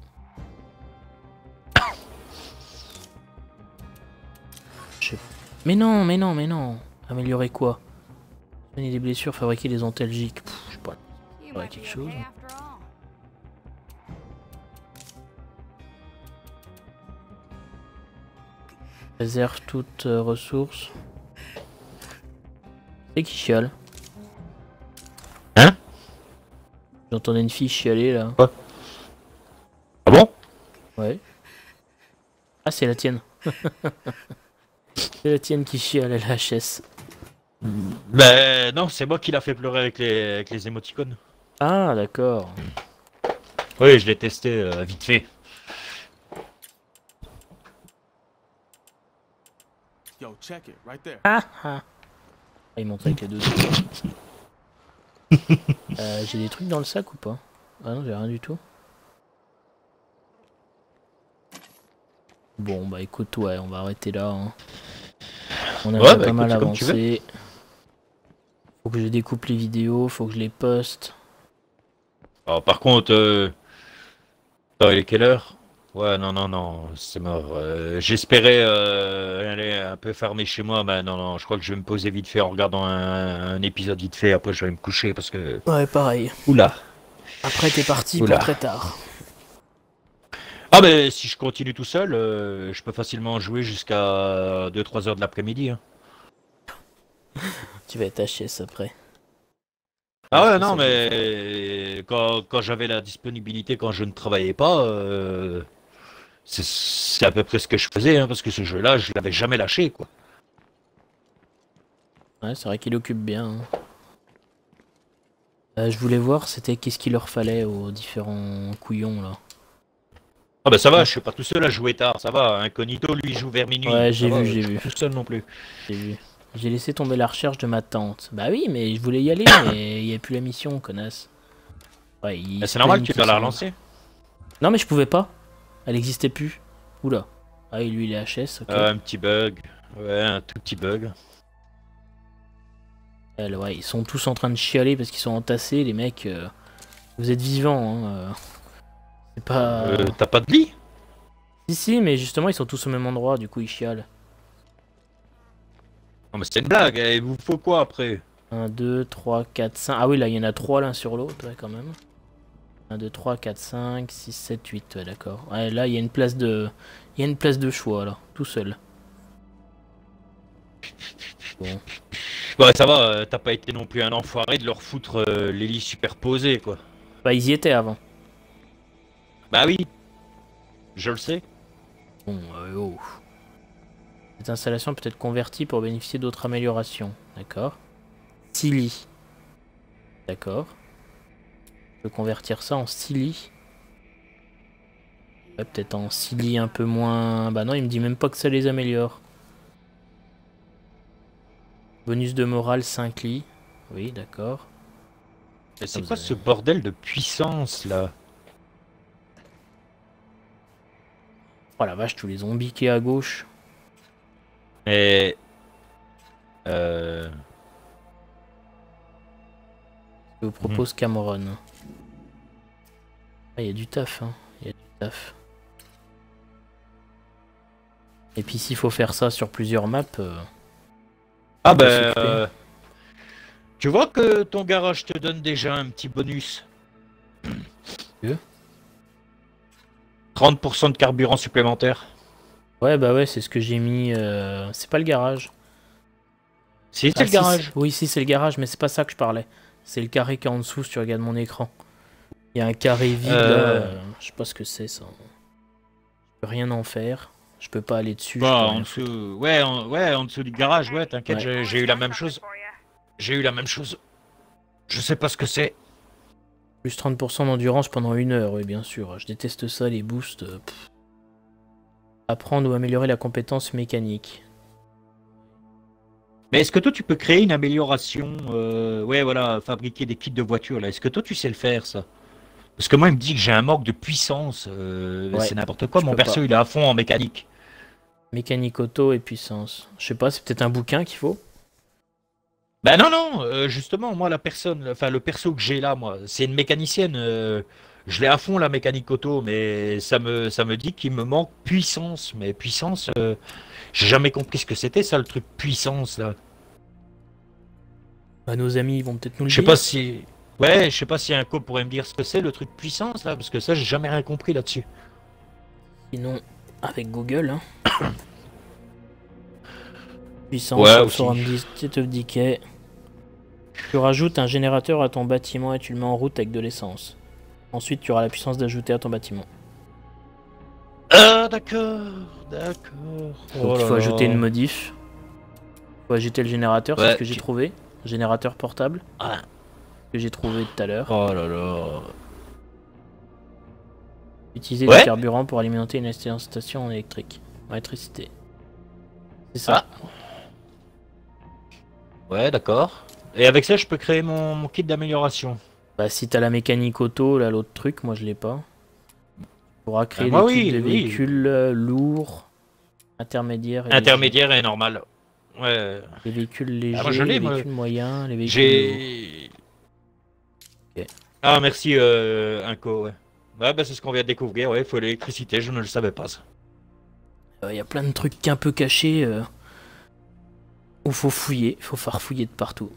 Je sais- Mais non, mais non, mais non. Améliorer quoi? Soigner des blessures, fabriquer des antalgiques. Pff, je sais pas. Ouais, quelque chose. Réserve toute euh, ressource. C'est qui chiale? Hein? J'entendais une fille chialer là. Ah bon? Ouais. Ah, c'est la tienne. C'est la tienne qui chiale à la H S. Ben non, c'est moi qui l'a fait pleurer avec les, avec les émoticônes. Ah, d'accord. Oui, je l'ai testé euh, vite fait. Yo, check it, right there. Ah ah. Ah, il monte avec les deux. euh, j'ai des trucs dans le sac ou pas? Ah non, j'ai rien du tout. Bon bah écoute, ouais, on va arrêter là. Hein. On a Ouais, déjà bah, pas mal écoute, comme tu veux. avancé. Faut que je découpe les vidéos, faut que je les poste. Alors, par contre, euh... attends, il est quelle heure? Ouais, non, non, non, c'est mort. Euh, J'espérais euh, aller un peu farmer chez moi, mais non, non, je crois que je vais me poser vite fait en regardant un, un épisode vite fait, après je vais me coucher parce que... Ouais, pareil. Oula. Après t'es parti Oula. pour très tard. Ah mais si je continue tout seul, euh, je peux facilement jouer jusqu'à deux trois heures de l'après-midi. Hein. Tu vas être H S après. Ah Parce ouais, que non, ça, je vais mais quand, quand j'avais la disponibilité, quand je ne travaillais pas, euh, c'est c'est à peu près ce que je faisais, hein, parce que ce jeu-là, je l'avais jamais lâché, quoi. Ouais, c'est vrai qu'il occupe bien. Hein. Euh, je voulais voir, c'était qu'est-ce qu'il leur fallait aux différents couillons là. Ah bah ça va, je suis pas tout seul à jouer tard, ça va. Incognito, lui, il joue vers minuit. Ouais, ça j'ai va, vu, je j'ai suis vu. pas tout seul non plus. J'ai vu. J'ai laissé tomber la recherche de ma tante. Bah oui, mais je voulais y aller, mais il n'y a plus la mission, connasse. Ouais, il Bah, se c'est normal, plaignent tu qu'ils dois la sont- relancer. Non, mais je pouvais pas. Elle existait plus. Oula. Ah, et lui, il est H S, ok. Euh, un petit bug. Ouais, un tout petit bug. Elle, ouais, ils sont tous en train de chialer parce qu'ils sont entassés, les mecs. euh, Vous êtes vivants, hein. euh, C'est pas. Euh, T'as pas de lit? Si, si, mais justement, ils sont tous au même endroit, du coup, ils chialent. Non mais c'est une blague, il vous faut quoi après? un, deux, trois, quatre, cinq. Ah oui, là, il y en a trois l'un sur l'autre, ouais, quand même. un, deux, trois, quatre, cinq, six, sept, huit, ouais, d'accord. Ouais, là, il y a une place de. Il y a une place de choix, là, tout seul. Bon. Ouais, ça va, euh, t'as pas été non plus un enfoiré de leur foutre euh, les lits superposés, quoi. Bah, ils y étaient avant. Bah oui, je le sais. Bon, euh, oh. Cette installation peut être convertie pour bénéficier d'autres améliorations. D'accord. six lits. D'accord. Je peux convertir ça en six lits. Ouais, peut-être en six lits un peu moins... Bah non, il me dit même pas que ça les améliore. Bonus de morale, cinq lits. Oui, d'accord. Mais c'est vous quoi avez- ce bordel de puissance là? Oh la vache, tous les zombies qui est à gauche. Mais... Euh... Que vous propose Cameron. Ah, il y a du taf, hein. Il y a du taf. Et puis s'il faut faire ça sur plusieurs maps... euh, Ah peut ben... s'occuper. euh, Tu vois que ton garage te donne déjà un petit bonus. Que trente pour cent de carburant supplémentaire. Ouais, bah ouais, c'est ce que j'ai mis... euh, C'est pas le garage. Si, c'est Ah, le si, garage. c'est- Oui, si, c'est le garage, mais c'est pas ça que je parlais. C'est le carré qui est en dessous si tu regardes mon écran. Il y a un carré vide là, Euh. euh, je sais pas ce que c'est ça. Je peux rien en faire. Je peux pas aller dessus. je Bah, peux en rien dessous... Ouais, en... ouais, en dessous du garage, ouais, t'inquiète, Ouais. j'ai- j'ai eu la même chose. J'ai eu la même chose. Je sais pas ce que c'est. Plus trente pour cent d'endurance pendant une heure, oui, bien sûr. Je déteste ça, les boosts. euh, pff. Apprendre ou améliorer la compétence mécanique. Mais est-ce que toi tu peux créer une amélioration, euh, ouais voilà, fabriquer des kits de voiture là, est-ce que toi tu sais le faire ça? Parce que moi il me dit que j'ai un manque de puissance, euh, Ouais, c'est n'importe quoi, je mon peux perso pas. il est à fond en mécanique. Mécanique auto et puissance. Je sais pas, c'est peut-être un bouquin qu'il faut. Bah non non, euh, justement moi la personne, enfin le perso que j'ai là moi, c'est une mécanicienne, euh, je l'ai à fond la mécanique auto, mais ça me ça me dit qu'il me manque puissance, mais puissance, euh, j'ai jamais compris ce que c'était ça le truc puissance là. Bah, nos amis ils vont peut-être nous le Je sais dire. pas si. Ouais, je sais pas si un co pourrait me dire ce que c'est le truc puissance là, parce que ça j'ai jamais rien compris là-dessus. Sinon, avec Google, hein. Puissance, Ouais, sur le aussi. forum dit State of Decay. Tu rajoutes un générateur à ton bâtiment et tu le mets en route avec de l'essence. Ensuite, tu auras la puissance d'ajouter à ton bâtiment. Ah d'accord, d'accord. Donc Oh il là faut là. ajouter une modif. Il faut ajouter le générateur, c'est Ouais, ce que j'ai tu- trouvé. Générateur portable. Ah. Que j'ai trouvé tout à l'heure. Oh là là. Utiliser Ouais. du carburant pour alimenter une station en électrique. En électricité. C'est ça. Ah. Ouais, d'accord. Et avec ça, je peux créer mon, mon kit d'amélioration. Bah, si t'as la mécanique auto, là, l'autre truc, moi je l'ai pas. Tu pourras créer moi, des oui, types de oui. véhicules euh, lourds, intermédiaires et Intermédiaire et normal. Ouais. légers. Les véhicules légers, Ah, moi, je l'ai, les moi. véhicules moyens, les véhicules lourds. J'ai. Ok. Ah, merci, euh, Inco, ouais. Ouais, bah, c'est ce qu'on vient de découvrir, ouais, il faut l'électricité, je ne le savais pas, ça. Il y a plein de trucs un peu cachés euh, où faut fouiller, faut farfouiller de partout.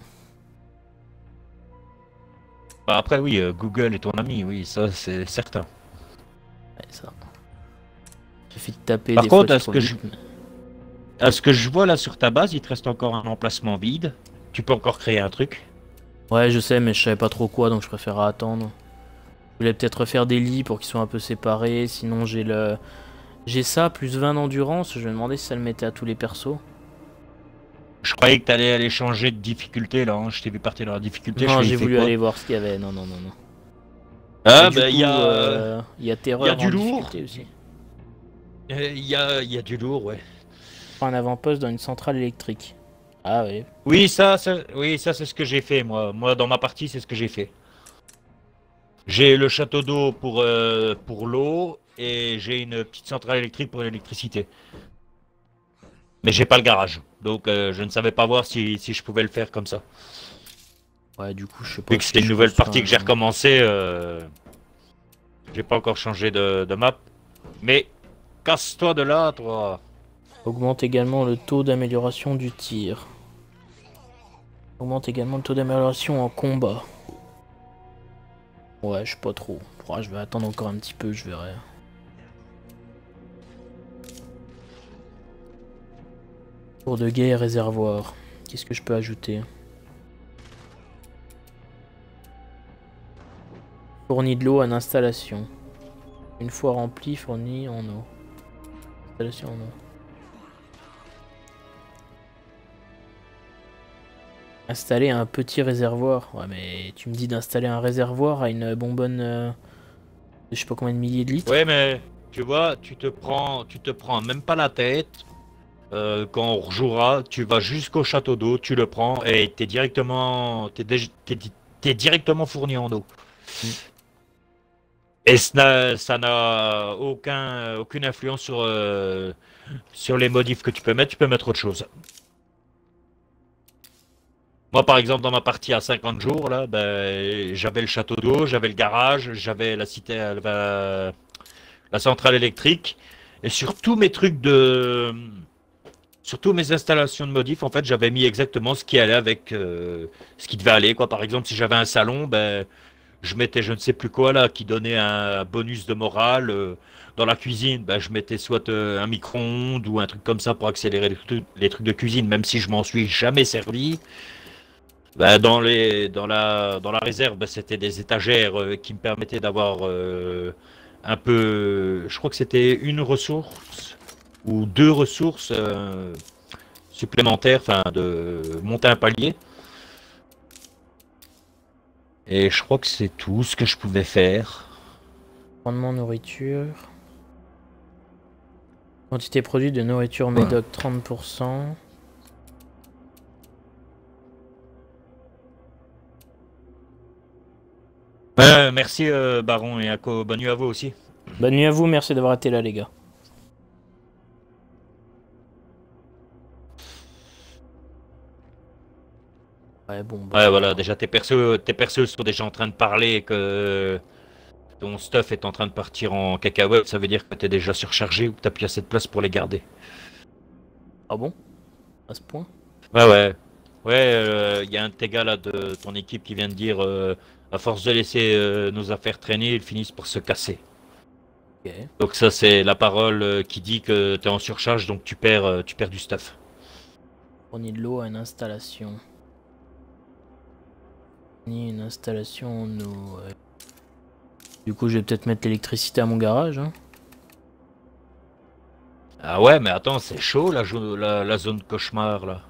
Bah, après, oui, euh, Google est ton ami, oui, ça, c'est certain. Ouais, ça. Il suffit de taper Par des contre, fois, à tu ce trouves que vite. À ce que je vois là sur ta base, il te reste encore un emplacement vide. Tu peux encore créer un truc. Ouais, je sais, mais je savais pas trop quoi, donc je préfère attendre. Je voulais peut-être refaire des lits pour qu'ils soient un peu séparés, sinon j'ai le... J'ai ça, plus vingt d'endurance, je me demandais si ça le mettait à tous les persos. Je croyais que t'allais aller changer de difficulté là, hein. Je t'ai vu partir dans la difficulté. Non, je j'ai fais voulu quoi aller voir ce qu'il y avait, non, non, non, non. Ah Et du bah il y coup, a... euh, il y a terreur y a du en lourd. difficulté aussi. Il y a, il y a du lourd, ouais. Un avant-poste dans une centrale électrique. Ah oui. Oui, ça, ça, oui, ça c'est ce que j'ai fait, moi. Moi, dans ma partie, c'est ce que j'ai fait. J'ai le château d'eau pour, euh, pour l'eau et j'ai une petite centrale électrique pour l'électricité. Mais j'ai pas le garage, donc euh, je ne savais pas voir si, si je pouvais le faire comme ça. Ouais, du coup, je sais pas. Vu que si c'était une je nouvelle pense partie un- que j'ai recommencé, euh, j'ai pas encore changé de, de map. Mais casse-toi de là, toi. Augmente également le taux d'amélioration du tir. Augmente également le taux d'amélioration en combat. Ouais, je sais pas trop. Ouais, je vais attendre encore un petit peu, je verrai. Pour de guerre réservoir. Qu'est-ce que je peux ajouter? Fournit de l'eau en installation. Une fois rempli, fournit en eau. Installation en eau. Installer un petit réservoir. Ouais, mais tu me dis d'installer un réservoir à une bonbonne euh, de je sais pas combien de milliers de litres. Ouais, mais tu vois, tu te prends, tu te prends même pas la tête. Euh, quand on rejouera, tu vas jusqu'au château d'eau, tu le prends et t'es directement, t'es, dé- t'es, t'es directement fourni en eau. Mm. Et ça n'a, ça n'a aucun, aucune influence sur, euh, sur les modifs que tu peux mettre. Tu peux mettre autre chose. Moi, par exemple, dans ma partie à cinquante jours, là, ben, j'avais le château d'eau, j'avais le garage, j'avais la cité, la, la centrale électrique, et sur tous mes trucs de, sur tous mes installations de modifs, en fait, j'avais mis exactement ce qui allait avec, euh, ce qui devait aller, quoi. Par exemple, si j'avais un salon, ben, je mettais je ne sais plus quoi là, qui donnait un bonus de morale. euh, Dans la cuisine, ben, je mettais soit euh, un micro-ondes ou un truc comme ça pour accélérer les trucs, les trucs de cuisine, même si je m'en suis jamais servi. Bah, dans les, dans la, dans la réserve, bah, c'était des étagères euh, qui me permettaient d'avoir euh, un peu, je crois que c'était une ressource ou deux ressources euh, supplémentaires, enfin de monter un palier. Et je crois que c'est tout ce que je pouvais faire. Rendement nourriture. Quantité produite de nourriture médoc trente pour cent. Euh, merci euh, Baron et Ako, bonne nuit à vous aussi. Bonne nuit à vous, merci d'avoir été là les gars. Ouais bon bah, Ouais voilà, déjà tes persos, tes persos sont déjà en train de parler et que ton stuff est en train de partir en cacahuète, ça veut dire que t'es déjà surchargé ou que t'as plus assez de place pour les garder. Ah bon? À ce point? Ouais ouais. Ouais, il y a un de tes gars là de ton équipe qui vient de dire euh, à force de laisser euh, nos affaires traîner, ils finissent par se casser. Ok. Donc ça c'est la parole euh, qui dit que t'es en surcharge donc tu perds euh, tu perds du stuff. Fournit de l'eau à une installation. Fournit une installation en eau. Ouais. Du coup je vais peut-être mettre l'électricité à mon garage. Hein. Ah ouais mais attends c'est chaud la, jo- la, la zone cauchemar là.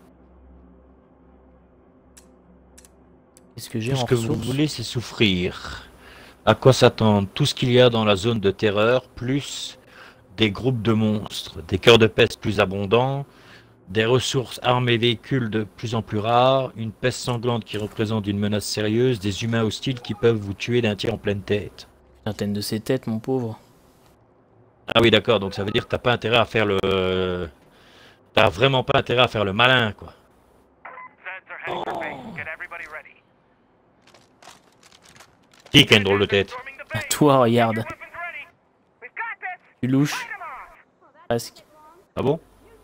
Qu'est-ce que j'ai Tout en ce que vous ressources? voulez, c'est souffrir. À quoi s'attendre? Tout ce qu'il y a dans la zone de terreur, plus des groupes de monstres, des cœurs de peste plus abondants, Des ressources, armes et véhicules de plus en plus rares, une peste sanglante qui représente une menace sérieuse, des humains hostiles qui peuvent vous tuer d'un tir en pleine tête. Vingtaine de ses têtes, mon pauvre. Ah oui, d'accord, donc ça veut dire que t'as pas intérêt à faire le... T'as vraiment pas intérêt à faire le malin, quoi. Qui a une drôle de tête? À toi, regarde. Tu louches. Presque. Ah bon?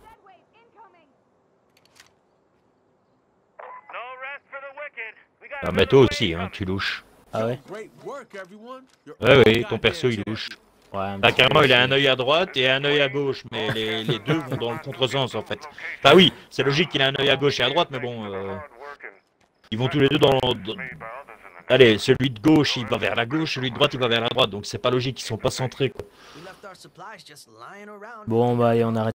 Ah bah toi aussi, hein, tu louches. Ah ouais? Great work, everyone. You're Ouais, all ouais, ton goddamn perso il champ. louche. Ouais, un Bah petit carrément peu, il a c'est- un œil à droite et un œil à gauche, mais les, les deux vont dans le contresens en fait. Bah oui, c'est logique qu'il a un œil à gauche et à droite, mais bon, euh, ils vont tous les deux dans, dans... Allez, celui de gauche il va vers la gauche, celui de droite il va vers la droite, donc c'est pas logique, ils sont pas centrés quoi. Bon, bah, allez, on arrête.